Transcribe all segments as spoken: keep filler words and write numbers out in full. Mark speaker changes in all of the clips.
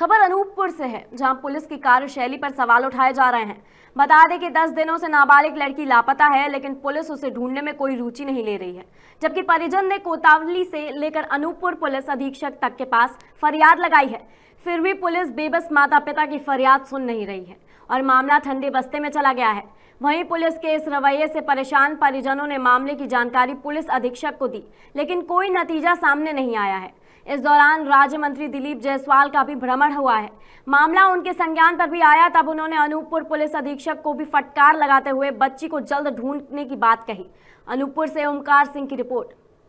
Speaker 1: खबर अनूपपुर से है, जहां पुलिस की कार्यशैली पर सवाल उठाए जा रहे हैं। बता दें कि दस दिनों से नाबालिग लड़की लापता है, लेकिन पुलिस उसे ढूंढने में कोई रुचि नहीं ले रही है। जबकि परिजन ने कोतवाली से लेकर अनूपपुर पुलिस अधीक्षक तक के पास फरियाद लगाई है, फिर भी पुलिस बेबस माता पिता की फरियाद सुन नहीं रही है और मामला ठंडे बस्ते में चला गया है। वहीं पुलिस के इस रवैये से परेशान परिजनों ने मामले की जानकारी पुलिस अधीक्षक को दी, लेकिन कोई नतीजा सामने नहीं आया है। इस दौरान राज्य मंत्री दिलीप जायसवाल का भी भ्रमण हुआ है। मामला उनके संज्ञान पर भी आया, तब उन्होंने अनूपपुर पुलिस अधीक्षक को भी फटकार लगाते हुए बच्ची को जल्द ढूंढने की बात कही। अनूपपुर से ओमकार सिंह की रिपोर्ट।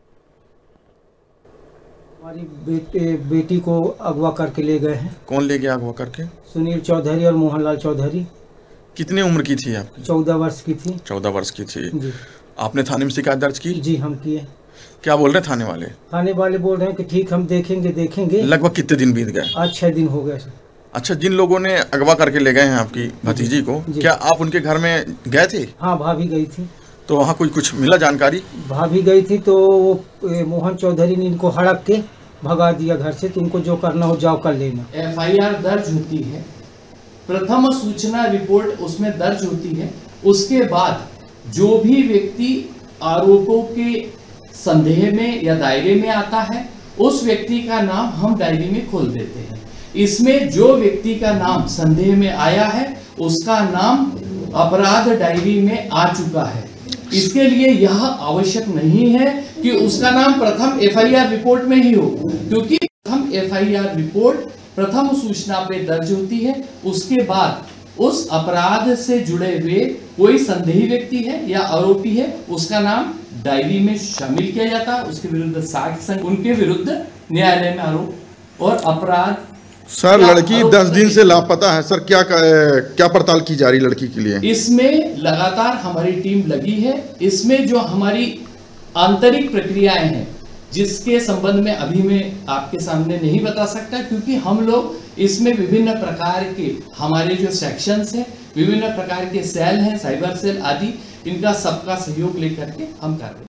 Speaker 2: हमारी बेटे बेटी को अगवा करके ले गए हैं।
Speaker 3: कौन ले गया अगवा करके?
Speaker 2: सुनील चौधरी और मोहनलाल चौधरी।
Speaker 3: कितने उम्र की थी आपकी?
Speaker 2: चौदह वर्ष की थी।
Speaker 3: चौदह वर्ष की थी
Speaker 2: जी।
Speaker 3: आपने थाने में शिकायत दर्ज की?
Speaker 2: जी हम किए।
Speaker 3: क्या बोल रहे थाने वाले?
Speaker 2: थाने वाले बोल रहे हैं कि ठीक हम देखेंगे देखेंगे।
Speaker 3: लगभग कितने दिन बीत गए?
Speaker 2: आज छह दिन हो गए सर।
Speaker 3: अच्छा, जिन लोगों ने अगवा करके ले गए हैं आपकी भतीजी को, क्या आप उनके घर में गए थे?
Speaker 2: हाँ, भाभी गई थी।
Speaker 3: तो वहाँ कोई कुछ मिला जानकारी?
Speaker 2: भाभी गई थी तो मोहन चौधरी ने इनको हड़प के भगा दिया घर से। तुमको जो करना हो जाओ कर लेना।
Speaker 4: एफ आई आर दर्ज होती है, प्रथम सूचना रिपोर्ट उसमें दर्ज होती है। उसके बाद जो भी व्यक्ति आरोपों के संदेह में या दायरे में आता है, उस व्यक्ति का नाम हम डायरी में खोल देते हैं। इसमें जो व्यक्ति का नाम संदेह में आया है, उसका नाम अपराध डायरी में आ चुका है। इसके लिए यह आवश्यक नहीं है कि उसका नाम प्रथम एफ आई आर रिपोर्ट में ही हो, क्योंकि प्रथम एफ आई आर रिपोर्ट प्रथम सूचना पे दर्ज होती है। उसके बाद उस अपराध से जुड़े हुए कोई संदेही व्यक्ति है या आरोपी है, उसका नाम डायरी में शामिल किया जाता है। उसके विरुद्ध साक्ष्य, उनके विरुद्ध न्यायालय में आरोप और अपराध।
Speaker 3: सर, लड़की दस दिन से लापता है सर, क्या क्या पड़ताल की जा रही लड़की के लिए?
Speaker 4: इसमें लगातार हमारी टीम लगी है। इसमें जो हमारी आंतरिक प्रक्रियाएं हैं, जिसके संबंध में अभी मैं आपके सामने नहीं बता सकता, क्योंकि हम लोग इसमें विभिन्न प्रकार के हमारे जो सेक्शंस हैं, विभिन्न प्रकार के सेल हैं, साइबर सेल आदि, इनका सबका सहयोग लेकर के हम कर रहे हैं।